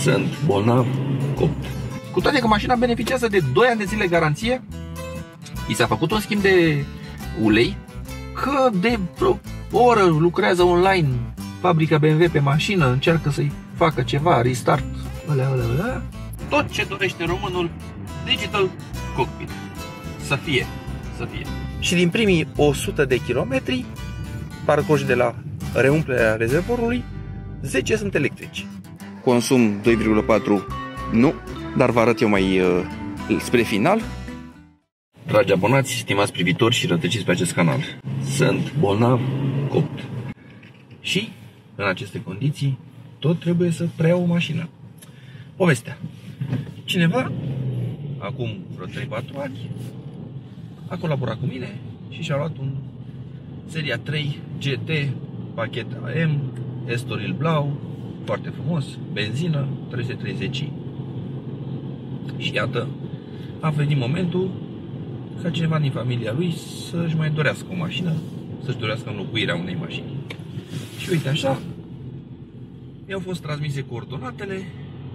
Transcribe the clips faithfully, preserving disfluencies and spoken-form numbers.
Sunt bolnav copt. Cu toate că mașina beneficiază de doi ani de zile garanție, i s-a făcut un schimb de ulei, că de o oră lucrează online fabrica B M W pe mașină, încearcă să-i facă ceva, restart, alea, alea, alea. Tot ce dorește românul, Digital Cockpit. Să fie, să fie. Și din primii o sută de kilometri parcurși de la reumplerea rezervorului, zece sunt electrici. Consum doi virgulă patru nu, dar vă arăt eu mai uh, spre final. Dragi abonați, stimați privitori și rătăciți pe acest canal, sunt bolnav copt. Și în aceste condiții tot trebuie să preiau o mașină. Povestea. Cineva, acum vreo trei patru ani, a colaborat cu mine și și-a luat un Seria trei G T, pachet A M, Estoril blau, foarte frumos, benzină, trei sute treizeci i. Și iată, a venit momentul ca cineva din familia lui să-și mai dorească o mașină, să-și dorească înlocuirea unei mașini. Și uite așa, mi-au fost transmise coordonatele,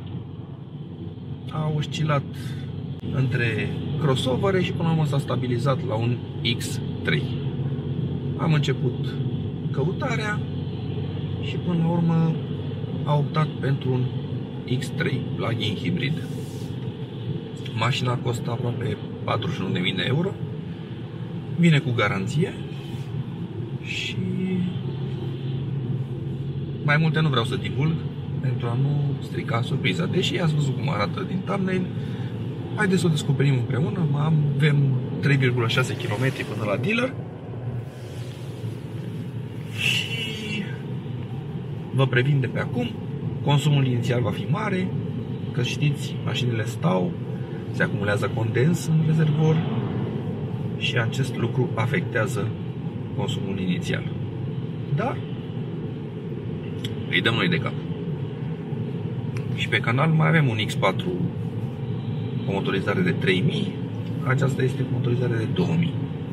a oscilat între crossovere și până la urmă s-a stabilizat la un X trei. Am început căutarea și până la urmă a optat pentru un X trei plug-in hibrid. Mașina costă aproape patruzeci și unu de mii de euro, vine cu garanție și mai multe nu vreau să divulg pentru a nu strica surpriza. Deși ați văzut cum arată din thumbnail, haideți să o descoperim împreună. Avem trei virgulă șase kilometri până la dealer și vă previn de pe acum, consumul inițial va fi mare, că știți, mașinile stau, se acumulează condens în rezervor și acest lucru afectează consumul inițial. Dar îi dăm noi de cap. Și pe canal mai avem un X patru cu motorizare de trei mii, aceasta este cu motorizare de două mii.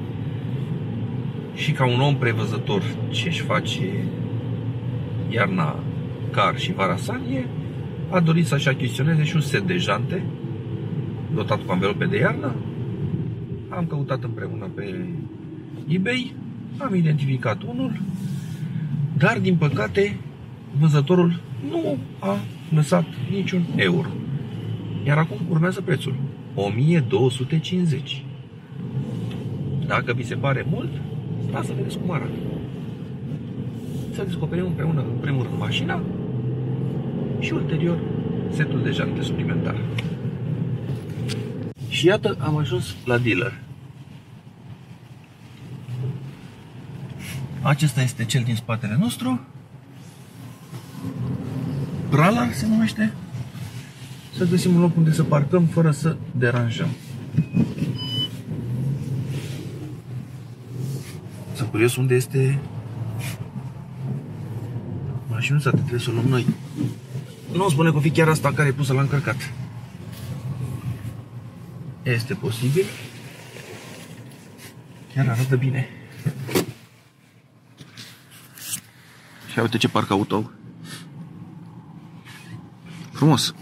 Și ca un om prevăzător ce își face iarna car și vara sanie, a dorit să-și achiziționeze și un set de jante dotat cu anvelope de iarnă. Am căutat împreună pe eBay, am identificat unul, dar din păcate vânzătorul nu a lăsat niciun euro. Iar acum urmează prețul o mie două sute cincizeci. Dacă vi se pare mult, stați să vedeți cum arată. Să descoperim împreună, în primul rând, mașina și ulterior setul de jante suplimentar. Și iată, am ajuns la dealer. Acesta este cel din spatele nostru. Prala se numește. Să găsim un loc unde să parcăm fără să deranjăm. Sunt curios unde este mașinuța, trebuie să o luăm noi. Nu spune că o fi chiar asta care e pusă la încărcat. Este posibil. Chiar arată bine. Și uite ce parc auto. Frumos.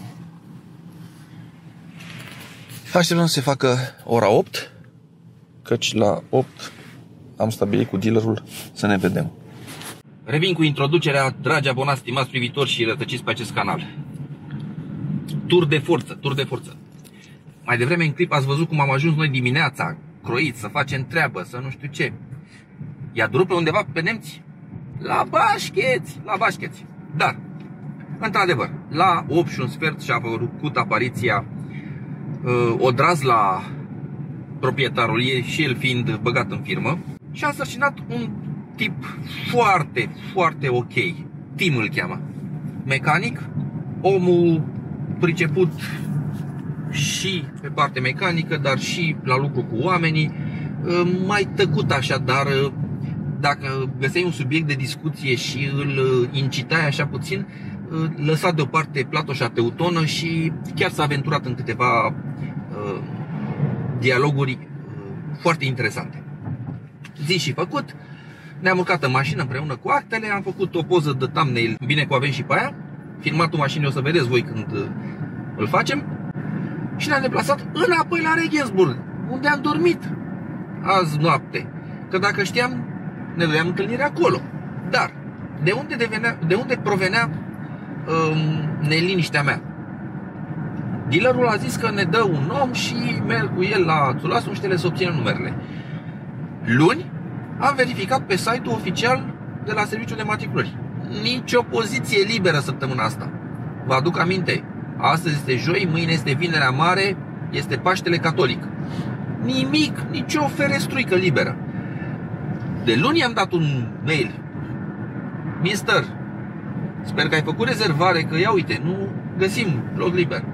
Așteptăm să se facă ora opt, căci la opt am stabilit cu dealerul să ne vedem. Revin cu introducerea, dragi abonați, stimați privitori și rătăciți pe acest canal. Tur de forță, tur de forță. Mai devreme în clip ați văzut cum am ajuns noi dimineața, croiți, să facem treabă, să nu știu ce. I-a durut pe undeva pe nemți? La Bașcheți, la Bașcheți. Dar, într-adevăr, la opt și un sfert și-a făcut apariția uh, odraz la proprietarul ei și el fiind băgat în firmă și a însărcinat un tip foarte, foarte ok. Tim îl cheamă. Mecanic, omul priceput și pe parte mecanică, dar și la lucru cu oamenii, mai tăcut așa, dar dacă găseai un subiect de discuție și îl incitai așa puțin, lăsa deoparte platoșa teutonă și chiar s-a aventurat în câteva uh, dialoguri uh, foarte interesante. Zi și făcut, ne-am urcat în mașină împreună cu actele, am făcut o poză de thumbnail, bine că o avem și pe aia, filmatul mașinii o să vedeți voi când îl facem. Și ne-am deplasat înapoi la Regensburg, unde am dormit azi noapte. Că dacă știam, ne doream întâlnire acolo. Dar, de unde, devenea, de unde provenea um, neliniștea mea? Dealerul a zis că ne dă un om și merg cu el la Țulas Muștele să obținem numerele. Luni am verificat pe site-ul oficial de la Serviciul de Matriculări. Nici o poziție liberă săptămâna asta. Vă aduc aminte, astăzi este joi, mâine este Vinerea Mare, este Paștele Catolic. Nimic, nici o ferestruică liberă. De luni am dat un mail. Mister, sper că ai făcut rezervare, că ia uite, nu găsim loc liber.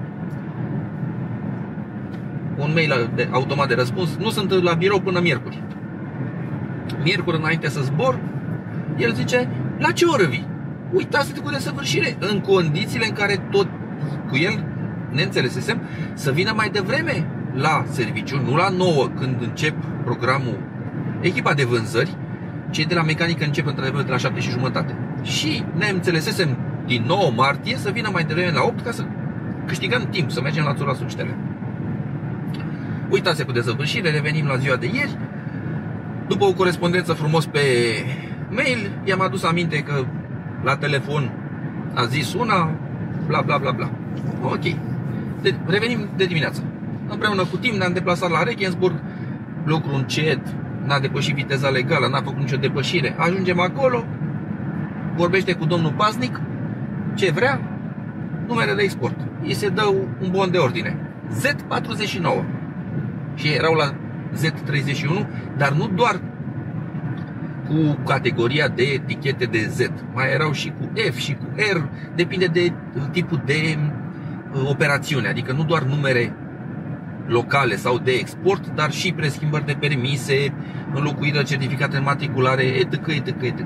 Un mail de, automat de răspuns. Nu sunt la birou până miercuri. Miercuri înainte să zbor, el zice, la ce oră vii? Uitați-te cu desăvârșire. În condițiile în care tot cu el ne înțelesesem să vină mai devreme la serviciu, nu la nouă când încep programul, echipa de vânzări. Cei de la mecanică încep într-adevăr de la șapte și jumătate. Și ne înțelesesem din nouă martie să vină mai devreme la opt ca să câștigăm timp, să mergem la Țulas Muștele. Uitați-se cu desăvârșire, revenim la ziua de ieri. După o corespondență frumos pe mail, i-am adus aminte că la telefon a zis una, bla bla bla bla. Ok. De, revenim de dimineață. Împreună cu timp ne-am deplasat la Regensburg, lucru încet, n-a depășit viteza legală, n-a făcut nicio depășire. Ajungem acolo, vorbește cu domnul paznic, ce vrea, numere de export. Îi se dă un bon de ordine, Z patruzeci și nouă. Și erau la Z treizeci și unu, dar nu doar cu categoria de etichete de Z, mai erau și cu F și cu R, depinde de tipul de operațiune, adică nu doar numere locale sau de export, dar și preschimbări de permise, înlocuiri de certificate de matriculare, etc, etc, etc.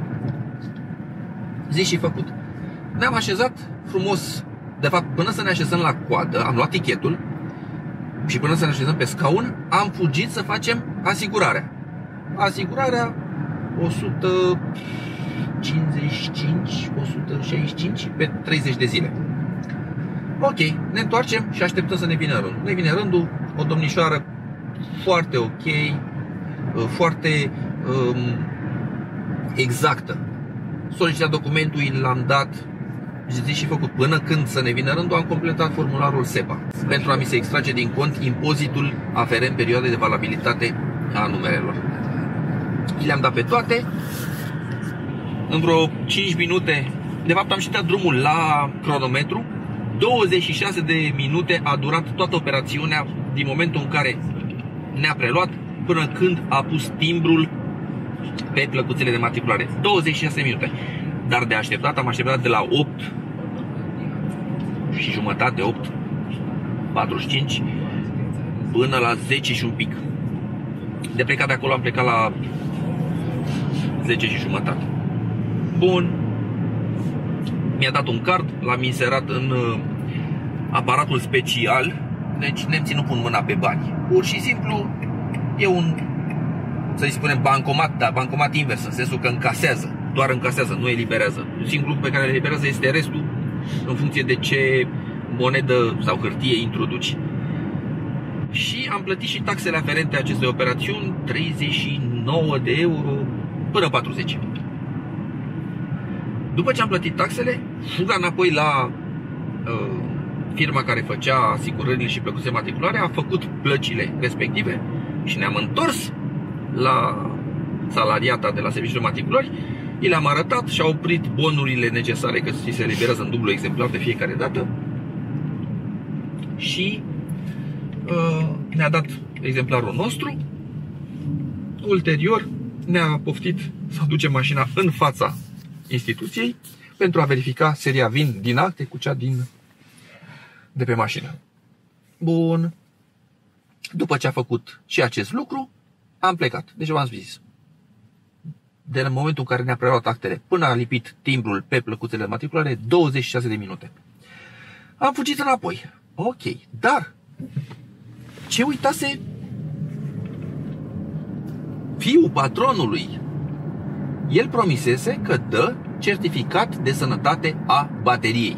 Zis și făcut. Ne-am așezat frumos, de fapt până să ne așezăm la coadă, am luat tichetul și până să ne așezăm pe scaun, am fugit să facem asigurarea. Asigurarea o sută cincizeci și cinci, o sută șaizeci și cinci pe treizeci de zile. Ok, ne întoarcem și așteptăm să ne vină rândul. Ne vine rândul, o domnișoară foarte ok, foarte um, exactă. Solicitat documentul, l-am dat, zis și făcut. Până când să ne vină rândul, am completat formularul SEPA pentru a mi se extrage din cont impozitul aferent perioadei de valabilitate a numerelor. Le-am dat pe toate. În vreo cinci minute, de fapt am și dat drumul la cronometru. douăzeci și șase de minute a durat toată operațiunea din momentul în care ne-a preluat până când a pus timbrul pe plăcuțele de matriculare. douăzeci și șase minute. Dar de așteptat am așteptat de la opt și jumătate, opt patruzeci și cinci până la zece și un pic. De plecat de acolo am plecat la zece și jumătate. Bun. Mi-a dat un card, l-am inserat în aparatul special. Deci nemții nu pun mâna pe bani. Pur și simplu e un, să-i spunem, bancomat, dar bancomat invers, în sensul că încasează. Doar încasează, nu eliberează. Singurul lucru pe care îl eliberează este restul, în funcție de ce monedă sau hârtie introduci. Și am plătit și taxele aferente acestei operațiuni, treizeci și nouă de euro până patruzeci. După ce am plătit taxele, fuga înapoi la uh, firma care făcea asigurările și plăcuțe matriculare, a făcut plăcile respective și ne-am întors la salariata de la Serviciul de Matriculări. I le-am arătat și au oprit bonurile necesare, că se eliberează în dublu exemplar de fiecare dată. Și uh, ne-a dat exemplarul nostru. Ulterior ne-a poftit să ducem mașina în fața instituției pentru a verifica seria VIN din acte cu cea din, de pe mașină. Bun. După ce a făcut și acest lucru, am plecat. Deci v-am zis, de la momentul în care ne-a preluat actele până a lipit timbrul pe plăcuțele de matriculare, douăzeci și șase de minute. Am fugit înapoi. Ok, dar ce uitase fiul patronului? El promisese că dă certificat de sănătate a bateriei.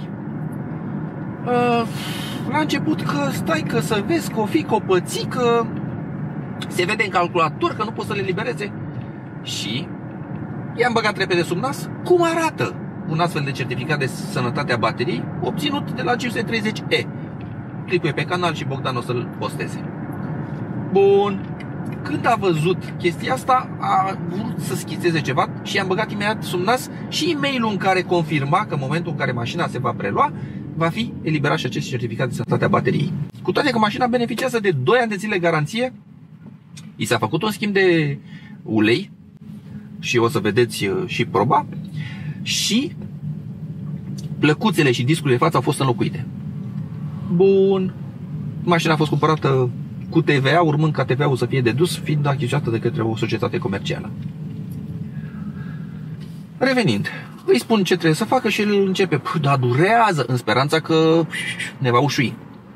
La început că stai că să vezi că o fi copățică, se vede în calculator că nu poți să le libereze. Și i-am băgat repede sub nas cum arată un astfel de certificat de sănătate a bateriei obținut de la cinci sute treizeci E. Clicuie pe canal și Bogdan o să-l posteze. Bun. Când a văzut chestia asta, a vrut să schițeze ceva și i-am băgat imediat sub nas și e-mailul în care confirma că în momentul în care mașina se va prelua, va fi eliberat și acest certificat de sănătate a bateriei. Cu toate că mașina beneficiază de doi ani de zile garanție, i s-a făcut un schimb de ulei și o să vedeți și proba, și plăcuțele și discurile de față au fost înlocuite. Bun. Mașina a fost cumpărată cu T V A, urmând ca T V A-ul să fie dedus, fiind achiziționată de către o societate comercială. Revenind, îi spun ce trebuie să facă și el începe: da, durează, în speranța că ne va ușui.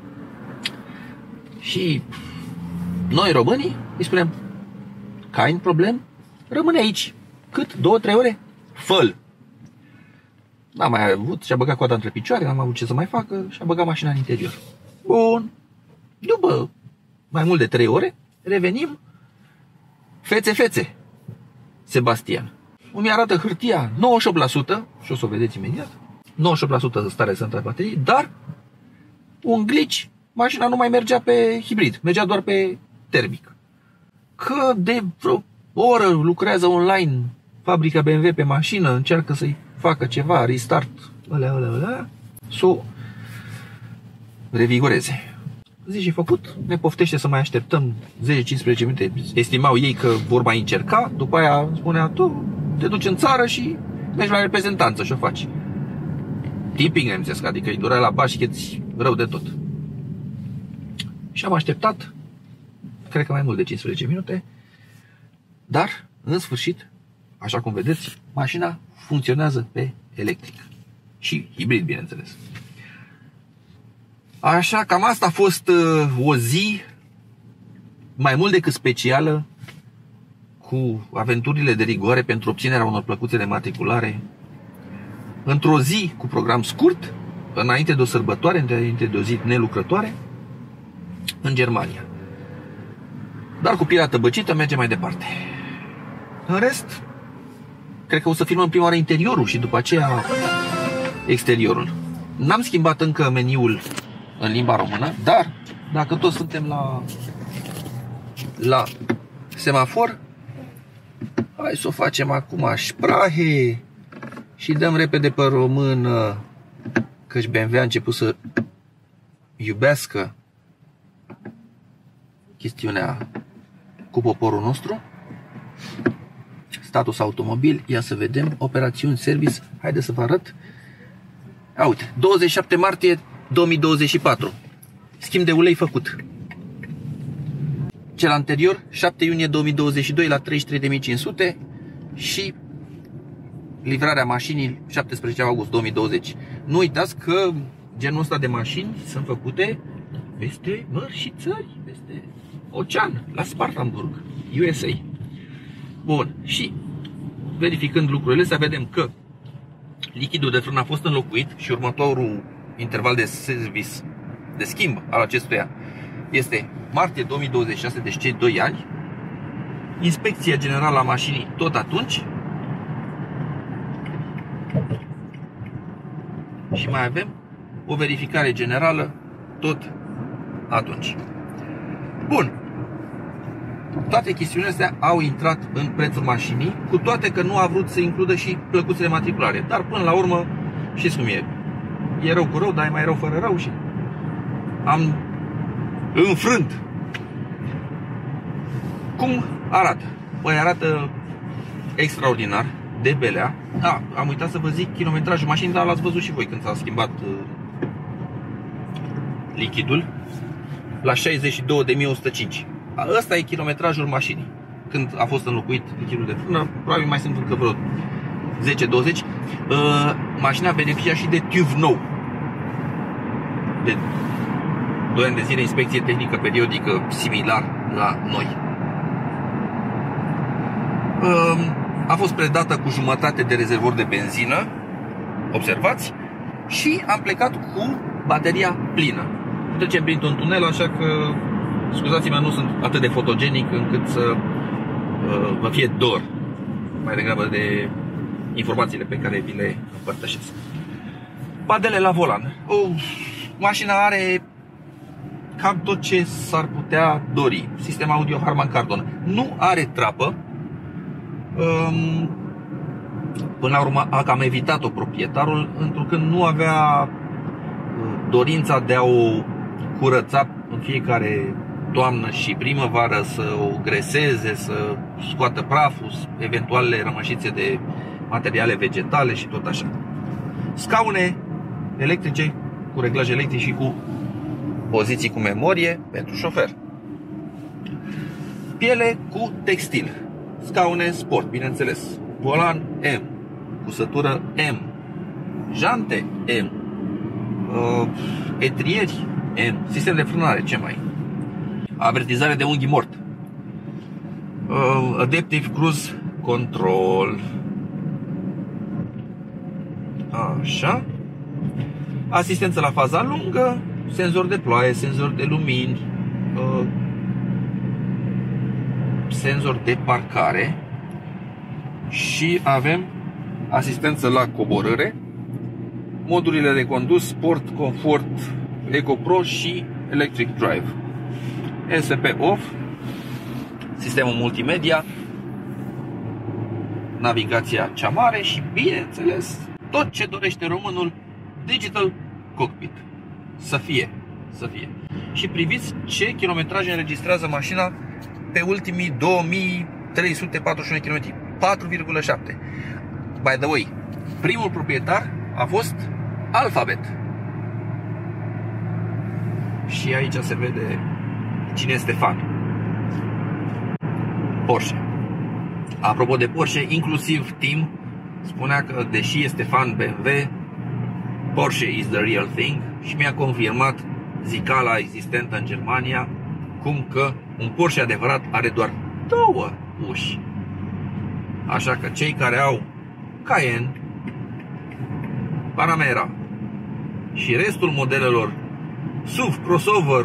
Și noi românii îi spunem: kein problem, rămâne aici. Cât? Două, trei ore? Fă-l. N-am mai avut, și-a băgat coada între picioare, n-am avut ce să mai facă, și-a băgat mașina în interior. Bun. După mai mult de trei ore, revenim. Fețe, fețe, Sebastian. Îmi arată hârtia nouăzeci și opt la sută, și o să o vedeți imediat, nouăzeci și opt la sută stare sunt baterii, dar un glitch, mașina nu mai mergea pe hibrid, mergea doar pe termic. Că de vreo oră lucrează online fabrica B M W pe mașină, încearcă să-i facă ceva, restart, alea, alea, alea, să o revigoreze. Zi și făcut, ne poftește să mai așteptăm zece cincisprezece minute. Estimau ei că vor mai încerca. După aia spunea: tu te duci în țară și mergi la reprezentanță și o faci. Timping nemțesc, adică îi durea la bașcheți rău de tot. Și am așteptat, cred că mai mult de cincisprezece minute. Dar, în sfârșit, așa cum vedeți, mașina funcționează pe electric. Și hibrid, bineînțeles. Așa, cam asta a fost uh, o zi mai mult decât specială, cu aventurile de rigoare pentru obținerea unor plăcuțe de matriculare, într-o zi cu program scurt, înainte de o sărbătoare, înainte de o zi nelucrătoare, în Germania. Dar cu pielea tăbăcită mergem mai departe. În rest, cred că o să filmăm prima oară interiorul și după aceea exteriorul. N-am schimbat încă meniul în limba română, dar dacă toți suntem la la semafor, hai să o facem acum Sprache și dăm repede pe română, căci B M W a început să iubească chestiunea cu poporul nostru. Status automobil, ia să vedem, operațiuni, service, haide să vă arăt. A, uite, douăzeci și șapte martie două mii douăzeci și patru, schimb de ulei făcut. Cel anterior, șapte iunie două mii douăzeci și doi, la treizeci și trei de mii cinci sute, și livrarea mașinii șaptesprezece august două mii douăzeci. Nu uitați că genul ăsta de mașini sunt făcute peste mări și țări, peste ocean, la Spartanburg, U S A. Bun, și verificând lucrurile astea, vedem că lichidul de frână a fost înlocuit și următorul interval de service, de schimb al acestuia, este martie două mii douăzeci și șase, deci cei doi ani. Inspecția generală a mașinii tot atunci. Și mai avem o verificare generală tot atunci. Bun. Toate chestiunile astea au intrat în prețul mașinii, cu toate că nu a vrut să includă și plăcuțele matriculare. Dar până la urmă, știți cum e, e rău cu rău, dar e mai rău fără rău, și am înfrânt. Cum arată? Păi arată extraordinar, de belea. Da, am uitat să vă zic kilometrajul mașinii, dar l-ați văzut și voi când s-a schimbat uh, lichidul la șaizeci și două de mii o sută cinci. Ăsta e kilometrajul mașinii când a fost înlocuit lichidul de frână. Probabil mai sunt încă vreo zece douăzeci. uh, Mașina beneficia și de T U V nou, de doi ani de zile inspecție tehnică periodică, similar la noi. uh, a fost predată cu jumătate de rezervor de benzină, observați, și am plecat cu bateria plină. Trecem printr-un tunel, așa că scuzați-mă, nu sunt atât de fotogenic încât să uh, vă fie dor mai degrabă de informațiile pe care vi le împărtășesc. Padele la volan. O, mașina are cam tot ce s-ar putea dori. Sistem audio Harman Kardon. Nu are trapă. Um, până la urmă a cam evitat-o proprietarul, întrucât nu avea dorința de a o curăța în fiecare toamnă și primăvară, să o greseze, să scoată praful, eventualele rămășițe de materiale vegetale și tot așa. Scaune electrice cu reglaj electric și cu poziții cu memorie pentru șofer. Piele cu textil. Scaune sport, bineînțeles. Volan M. Cusătură M. Jante M. Uh, etrieri M. Sistem de frânare, ce mai? Avertizare de unghi mort. uh, Adaptive Cruise Control. Așa. Asistență la faza lungă. Senzor de ploaie, senzor de lumini, uh, senzor de parcare. Și avem asistență la coborâre, modurile de condus Sport, Comfort, Eco Pro și Electric Drive. S P Off, sistemul multimedia, navigația cea mare și, bineînțeles, tot ce dorește românul, Digital Cockpit. Să fie, să fie. Și priviți ce kilometraj înregistrează mașina pe ultimii două mii trei sute patruzeci și unu de kilometri, patru virgulă șapte. By the way, primul proprietar a fost Alphabet. Și aici se vede cine este fan. Porsche. Apropo de Porsche, inclusiv Tim spunea că, deși este fan B M W, Porsche is the real thing. Și mi-a confirmat zicala existentă în Germania, cum că un Porsche adevărat are doar două uși. Așa că cei care au Cayenne, Panamera și restul modelelor S U V, crossover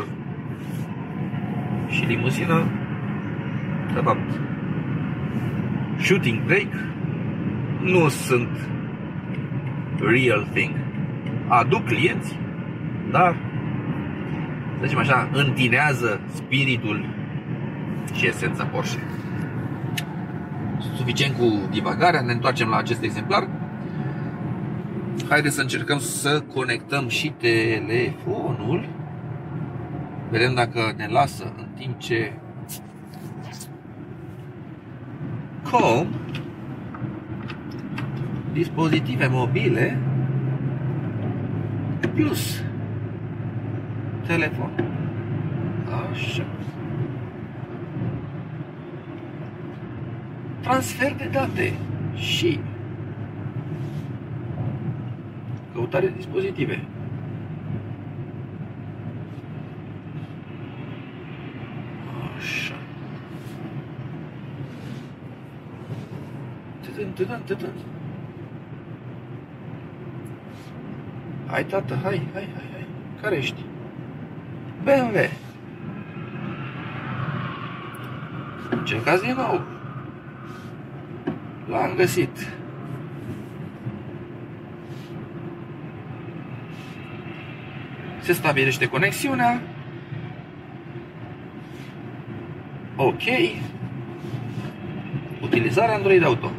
și limuzină, de fapt shooting brake, nu sunt real thing. Aduc clienți, dar, să zicem așa, întinează spiritul și esența Porsche. Suficient cu divagarea, ne întoarcem la acest exemplar. Haideți să încercăm să conectăm și telefonul. Vedem dacă ne lasă în timp ce Com dispozitive mobile plus telefon. Așa. Transfer de date și căutare de dispozitive. Așa. Tătân, tătân, tătân. Hai, tată, hai, hai, hai, hai. Care ești? B M W. Încercați din nou. L-am găsit. Se stabilește conexiunea. Ok. Utilizarea Android Auto.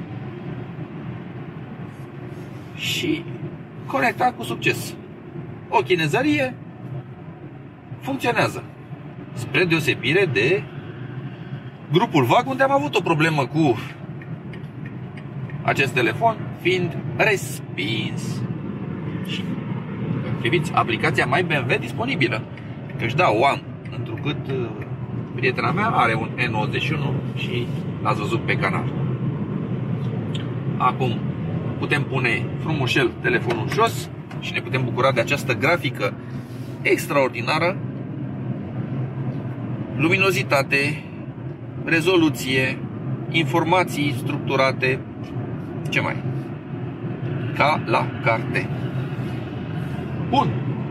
Și conectat cu succes. O chinezărie funcționează. Spre deosebire de grupul V A G, unde am avut o problemă cu acest telefon fiind respins. Și priviți, aplicația My B M W disponibilă. Deci da, o am, întrucât prietena mea are un E nouăzeci și unu și l-ați văzut pe canal. Acum putem pune frumușel telefonul jos și ne putem bucura de această grafică extraordinară. Luminozitate, rezoluție, informații structurate, ce mai? Ca la carte. Bun.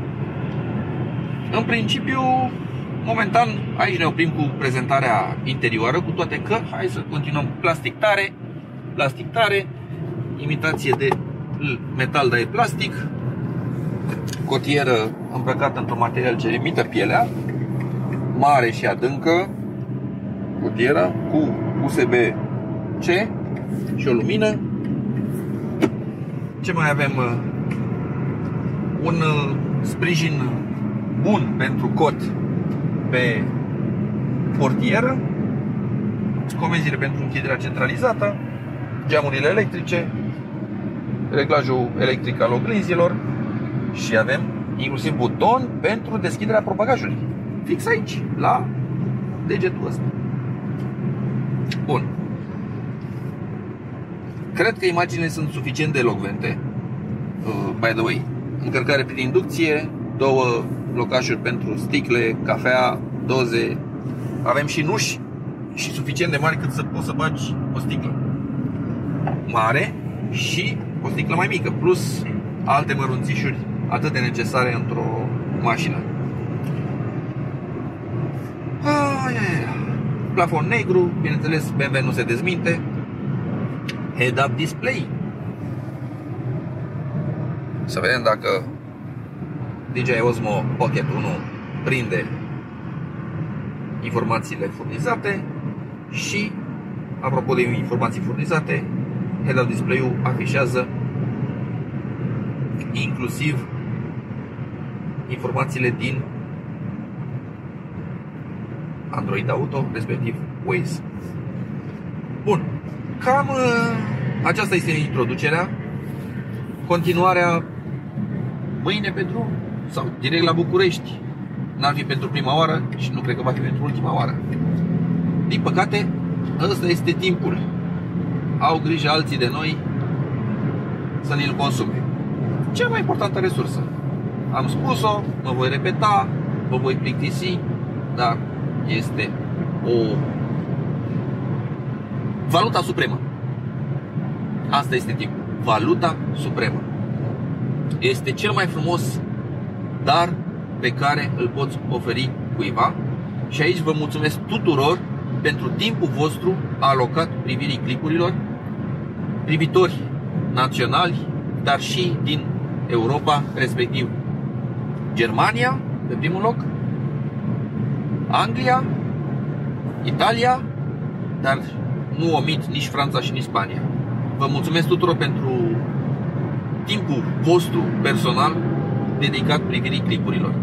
În principiu, momentan, aici ne oprim cu prezentarea interioară, cu toate că, hai să continuăm, plastic tare, plastic tare, imitație de metal, dar e plastic, cotieră îmbrăcată într-un material ce imită pielea, mare și adâncă, cutiera cu U S B C și o lumină. Ce mai avem? Un sprijin bun pentru cot pe portieră, comenzile pentru închiderea centralizată, geamurile electrice, reglajul electric al oglinzilor și avem inclusiv buton pentru deschiderea propagajului. Fix aici, la degetul ăsta. Bun. Cred că imaginile sunt suficient de elocvente. Uh, by the way, încărcare prin inducție, două locașuri pentru sticle, cafea, doze. Avem și nuși și suficient de mari cât să poți să bagi o sticlă mare și o sticlă mai mică, plus alte mărunțișuri atât de necesare într-o mașină. Ai, ai, ai. Plafon negru, bineînțeles, B M W nu se dezminte. Head-up display. Să vedem dacă D J I Osmo Pocket unu prinde informațiile furnizate și, apropo de informații furnizate, head-up display-ul afișează inclusiv informațiile din Android Auto, respectiv Waze. Bun, cam aceasta este introducerea. Continuarea mâine pe drum sau direct la București. N-ar fi pentru prima oară și nu cred că va fi pentru ultima oară. Din păcate, ăsta este timpul. Au grijă alții de noi să ne-l consume. Cea mai importantă resursă. Am spus-o, mă voi repeta, mă voi plictisi, dar este o valuta supremă. Asta este timpul. Valuta supremă. Este cel mai frumos dar pe care îl poți oferi cuiva. Și aici vă mulțumesc tuturor pentru timpul vostru alocat privirii clipurilor, privitori naționali, dar și din Europa, respectiv Germania, pe primul loc, Anglia, Italia, dar nu omit nici Franța și nici Spania. Vă mulțumesc tuturor pentru timpul vostru personal dedicat privirii clipurilor.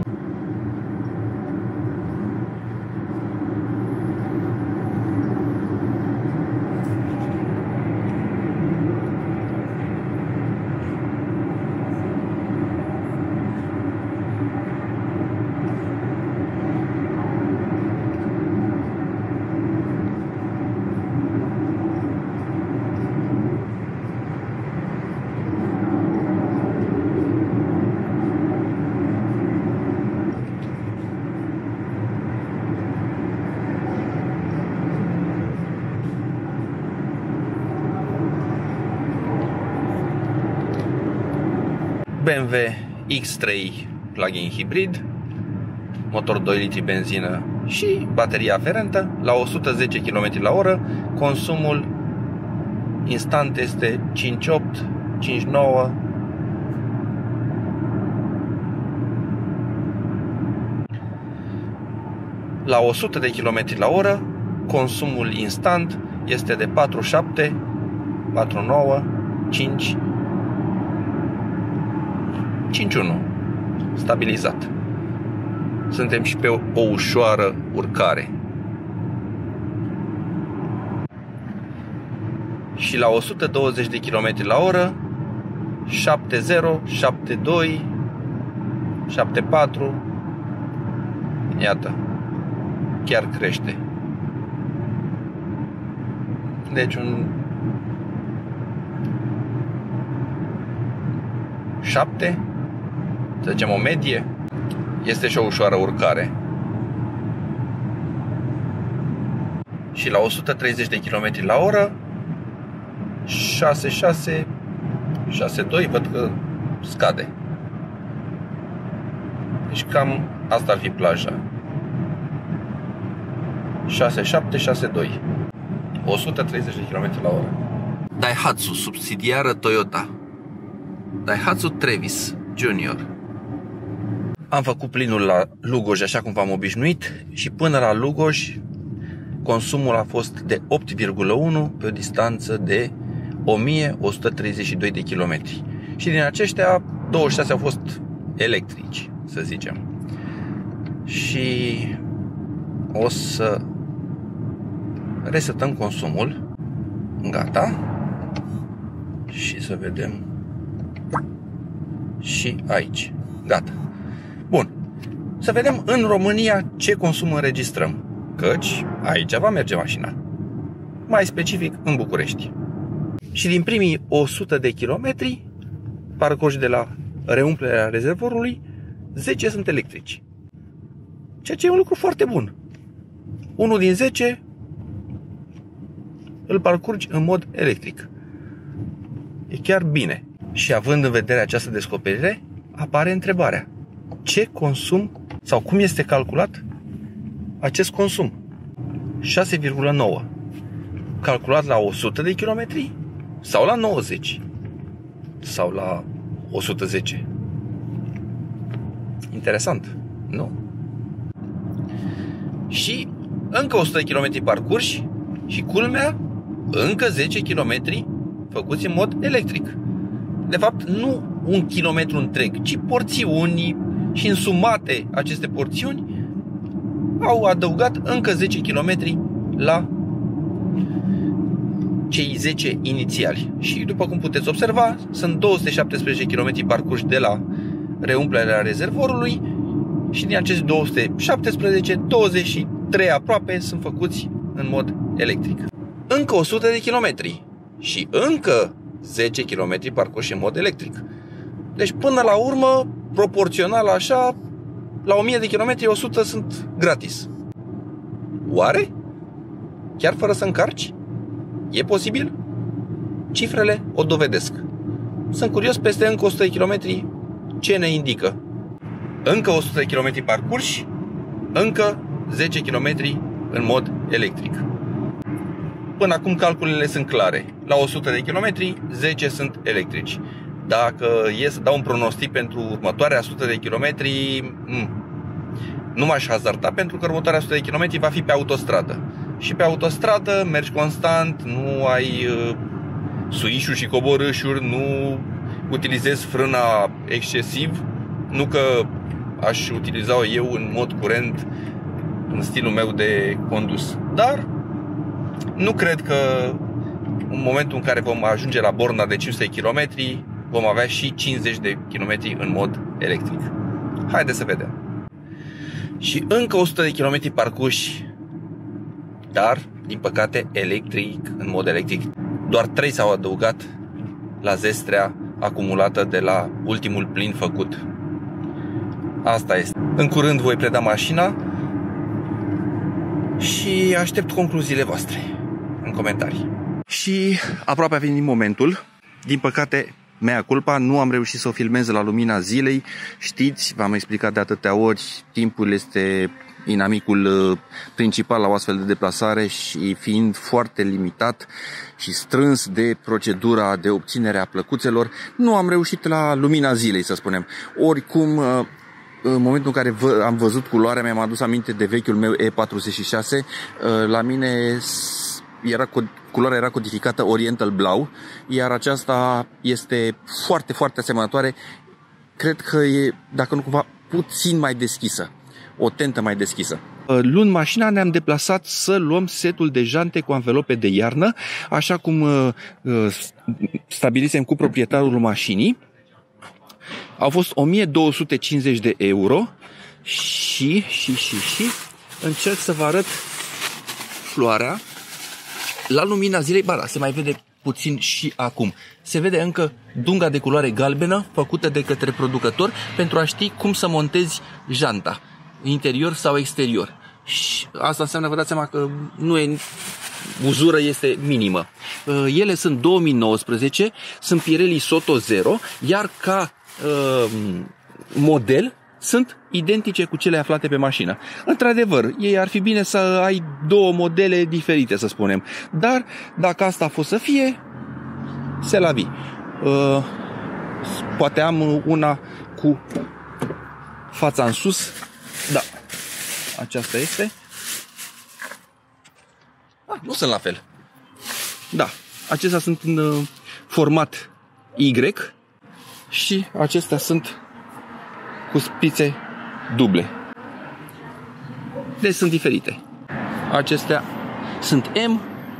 B M W X trei plug-in hibrid, motor doi litri benzină și bateria aferentă la o sută zece kilometri la oră. Consumul instant este cinci virgulă opt, cinci virgulă nouă. La o sută de kilometri la oră, consumul instant este de patru virgulă șapte, patru virgulă nouă, cinci, cinci virgulă unu. Stabilizat. Suntem și pe o, o ușoară urcare. Și la o sută douăzeci de kilometri la oră, șapte zero, șapte doi, șapte patru. Iată. Chiar crește. Deci un șapte, să zicem o medie, este și o ușoară urcare. și la o sută treizeci de kilometri la oră șase șase șase doi, văd că scade. Deci cam asta ar fi plaja. șase șapte șase doi, o sută treizeci de kilometri la oră. Daihatsu, subsidiară Toyota. Daihatsu Trevis Junior. Am făcut plinul la Lugoj așa cum v-am obișnuit și până la Lugoj consumul a fost de opt virgulă unu pe o distanță de o mie o sută treizeci și doi de kilometri. Și din aceștia douăzeci și șase au fost electrici, să zicem. Și o să resetăm consumul. Gata. Și să vedem și aici. Gata. Bun. Să vedem în România ce consum înregistrăm, căci aici va merge mașina. Mai specific în București. Și din primii o sută de kilometri parcurși de la reumplerea rezervorului, zece sunt electrici. Ceea ce e un lucru foarte bun. Unul din zece îl parcurgi în mod electric. E chiar bine. Și având în vedere această descoperire, apare întrebarea: ce consum sau cum este calculat acest consum? șase virgulă nouă. Calculat la o sută de kilometri sau la nouăzeci sau la o sută zece? Interesant, nu? Și încă o sută de kilometri parcurși și culmea, încă zece kilometri făcuți în mod electric. De fapt, nu un kilometru întreg, ci porțiuni, și însumate aceste porțiuni au adăugat încă zece kilometri la cei zece inițiali. Și după cum puteți observa, sunt două sute șaptesprezece kilometri parcurși de la reumplerea rezervorului și din acești două sute șaptesprezece, douăzeci și trei aproape sunt făcuți în mod electric. Încă o sută de kilometri și încă zece kilometri parcurși în mod electric. Deci până la urmă, proporțional așa, la o mie de kilometri, o sută sunt gratis. Oare? Chiar fără să încarci? E posibil? Cifrele o dovedesc. Sunt curios peste încă o sută de kilometri ce ne indică. Încă o sută de kilometri parcurși, încă zece kilometri în mod electric. Până acum calculele sunt clare. La o sută de kilometri, zece sunt electrici. Dacă e să dau un pronostic pentru următoarea o sută de kilometri, nu m-aș hazarda, pentru că următoarea o sută de kilometri va fi pe autostradă. Și pe autostradă mergi constant, nu ai uh, suișuri și coborâșuri, nu utilizezi frâna excesiv. Nu că aș utiliza-o eu în mod curent în stilul meu de condus. Dar nu cred că în momentul în care vom ajunge la borna de cinci sute de kilometri vom avea și cincizeci de kilometri în mod electric. Haideți să vedem. Și încă o sută de kilometri parcurși, dar, din păcate, electric, în mod electric. Doar trei s-au adăugat la zestrea acumulată de la ultimul plin făcut. Asta este. În curând voi preda mașina și aștept concluziile voastre în comentarii. Și aproape a venit momentul. Din păcate, mea culpa, nu am reușit să o filmez la lumina zilei. Știți, v-am explicat de atâtea ori, timpul este inamicul principal la o astfel de deplasare și fiind foarte limitat și strâns de procedura de obținere a plăcuțelor, nu am reușit la lumina zilei, să spunem. Oricum, în momentul în care am văzut culoarea, mi-am adus aminte de vechiul meu E patruzeci și șase. La mine era, culoarea era codificată Oriental Blau, iar aceasta este foarte, foarte asemănătoare. Cred că e, dacă nu cumva, puțin mai deschisă, o tentă mai deschisă. Luând mașina, ne-am deplasat să luăm setul de jante cu anvelope de iarnă, așa cum uh, stabilisem cu proprietarul mașinii. Au fost o mie două sute cincizeci de euro și, și, și, și încerc să vă arăt floarea la lumina zilei. Ba, da, se mai vede puțin și acum. Se vede încă dunga de culoare galbenă făcută de către producător pentru a ști cum să montezi janta, interior sau exterior. Și asta înseamnă, vă dați seama că nu e, uzură este minimă. Ele sunt două mii nouăsprezece, sunt Pirelli Soto Zero, iar ca uh, model sunt identice cu cele aflate pe mașină. Într-adevăr, ei ar fi bine să ai două modele diferite, să spunem. Dar dacă asta a fost să fie, se la vi. Uh, poate am una cu fața în sus. Da, aceasta este. Ah, nu sunt la fel. Da, acestea sunt în uh, format Y și acestea sunt cu spițe duble. Deci sunt diferite. Acestea sunt M.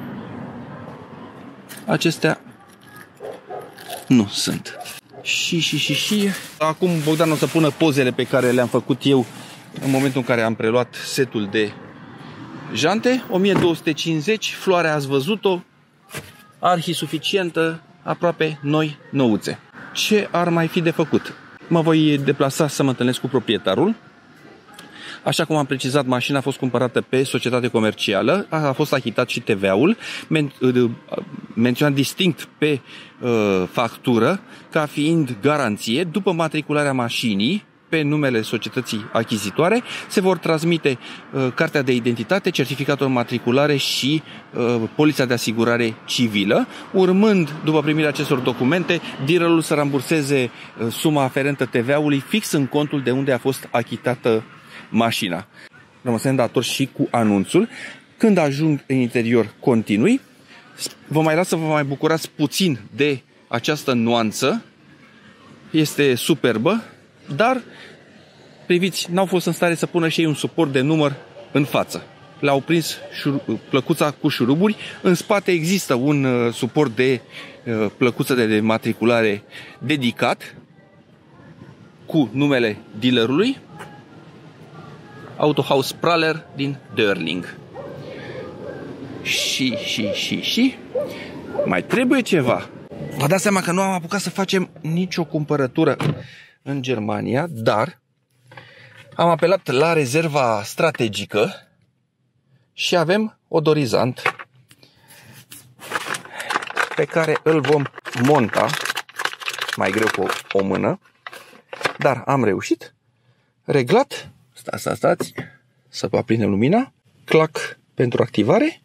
Acestea nu sunt. Și, și, și, și. Acum Bogdan o să pună pozele pe care le-am făcut eu în momentul în care am preluat setul de jante. o mie două sute cincizeci, floarea ați văzut-o, arhi suficientă, aproape noi, nouțe. Ce ar mai fi de făcut? Mă voi deplasa să mă întâlnesc cu proprietarul. Așa cum am precizat, mașina a fost cumpărată pe societate comercială, a fost achitat și T V-ul, men menționat distinct pe uh, factură ca fiind garanție. După matricularea mașinii pe numele societății achizitoare, se vor transmite uh, cartea de identitate, certificatul de matriculare și uh, polița de asigurare civilă. Urmând, după primirea acestor documente, dealerul să ramburseze uh, suma aferentă T V-ului fix în contul de unde a fost achitată mașina. Rămăsem dator și cu anunțul. Când ajung în interior, continui. Vă mai las să vă mai bucurați puțin de această nuanță. Este superbă, dar priviți, n-au fost în stare să pună și ei un suport de număr în față. Le-au prins plăcuța cu șuruburi. În spate există un uh, suport de uh, plăcuță de matriculare dedicat cu numele dealerului. Autohaus Praller din Dörling. Și, și, și, și mai trebuie ceva. Vă dați seama că nu am apucat să facem nicio cumpărătură în Germania, dar am apelat la rezerva strategică și avem odorizant pe care îl vom monta, mai greu cu o mână, dar am reușit. Reglat. Stați, stați, stați, să vă aprindem lumina. Clac pentru activare.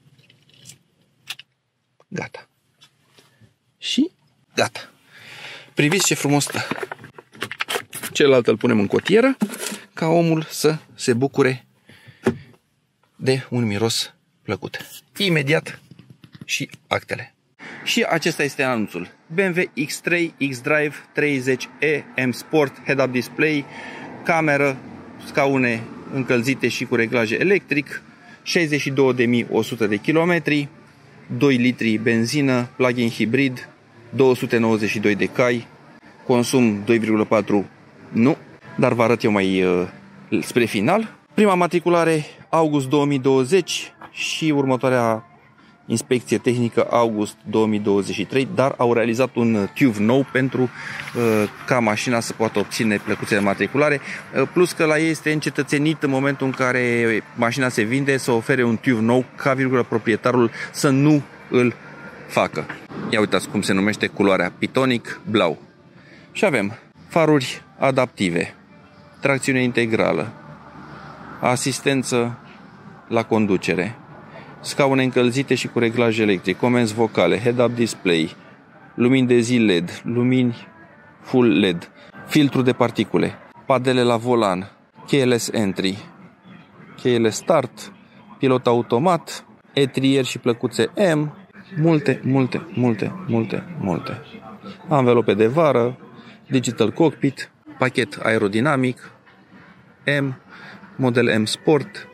Gata. Și gata. Priviți ce frumos stă. Celălalt îl punem în cotieră ca omul să se bucure de un miros plăcut. Imediat și actele. Și acesta este anunțul. B M W X trei, X-Drive treizeci E, M Sport, head-up display, cameră, scaune încălzite și cu reglaje electric, șaizeci și două de mii o sută de kilometri, doi litri benzină, plug-in hibrid, două sute nouăzeci și doi de cai, consum doi virgulă patru, nu, dar vă arăt eu mai uh, spre final. Prima matriculare august două mii douăzeci și următoarea inspecție tehnică august două mii douăzeci și trei, dar au realizat un T U V nou pentru uh, ca mașina să poată obține plăcuțe de matriculare, uh, plus că la ei este încetățenit în momentul în care mașina se vinde să ofere un T U V nou ca virgulă proprietarul să nu îl facă. Ia uitați cum se numește culoarea Pitonic blau. Și avem faruri adaptive, tracțiune integrală, asistență la conducere, scaune încălzite și cu reglaj electric, comenzi vocale, head-up display, lumini de zi L E D, lumini full L E D, filtru de particule, padele la volan, keyless entry, keyless start, pilot automat, etrier și plăcuțe M, multe, multe, multe, multe, multe. Anvelope de vară, digital cockpit, pachet aerodinamic, M, model M Sport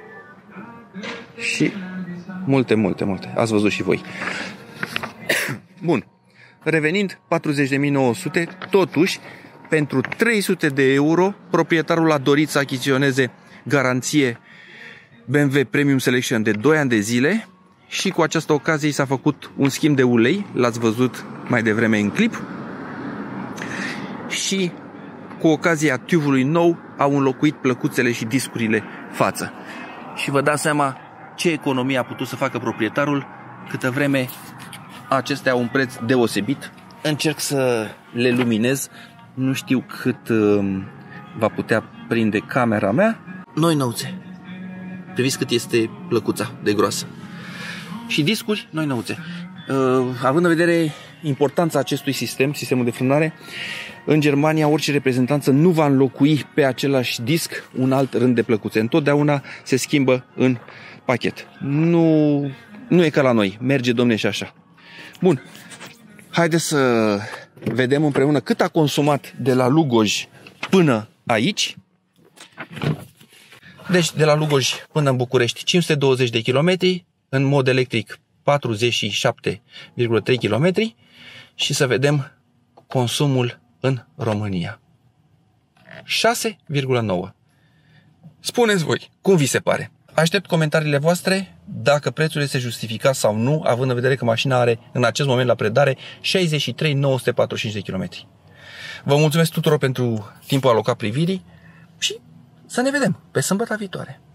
și multe, multe, multe. Ați văzut și voi. Bun. Revenind, patruzeci de mii nouă sute, totuși, pentru trei sute de euro, proprietarul a dorit să achiziționeze garanție B M W Premium Selection de doi ani de zile și cu această ocazie s-a făcut un schimb de ulei, l-ați văzut mai devreme în clip, și cu ocazia T U V-ului nou au înlocuit plăcuțele și discurile față. și vă dați seama ce economie a putut să facă proprietarul, câtă vreme acestea au un preț deosebit. Încerc să le luminez, nu știu cât uh, va putea prinde camera mea. Noi năuțe. Priviți cât este plăcuța de groasă. Și discuri noi năuțe. Uh, având în vedere importanța acestui sistem, sistemul de frânare, în Germania orice reprezentanță nu va înlocui pe același disc un alt rând de plăcuțe. Întotdeauna se schimbă în pachet. Nu, nu e ca la noi. Merge, domne, și așa. Bun. Haideți să vedem împreună cât a consumat de la Lugoj până aici. Deci de la Lugoj până în București cinci sute douăzeci de kilometri, în mod electric patruzeci și șapte virgulă trei kilometri și să vedem consumul în România. șase virgulă nouă. Spuneți voi, cum vi se pare? Aștept comentariile voastre dacă prețul este justificat sau nu, având în vedere că mașina are în acest moment la predare șaizeci și trei mii nouă sute patruzeci și cinci de kilometri. Vă mulțumesc tuturor pentru timpul alocat privirii și să ne vedem pe sâmbătă viitoare.